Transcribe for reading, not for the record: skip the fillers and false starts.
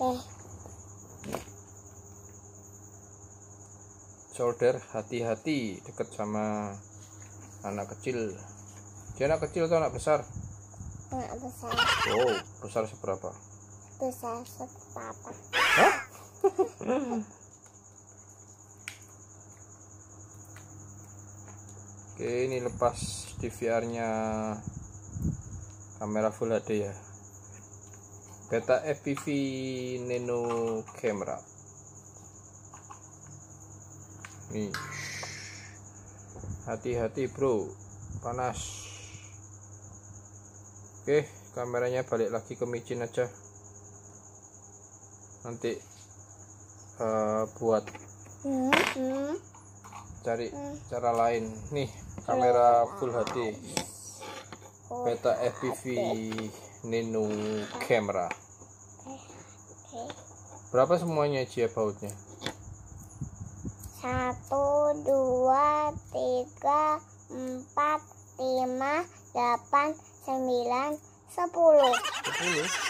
Solder, hati-hati deket sama anak kecil. Dia anak kecil atau anak besar? Anak besar. Oh, besar seberapa? Besar sepapa. Hah? Oke, ini lepas DVR-nya kamera Full HD ya. Beta FPV Nano Camera. Nih, hati-hati bro, panas. Oke, kameranya balik lagi ke micin aja. Nanti buat cari cara lain. Nih, kamera Full HD Beta FPV Nano Camera. Berapa semuanya Cia bautnya? 1, 2, 3, 4, 5, 8, 9, 10. 10.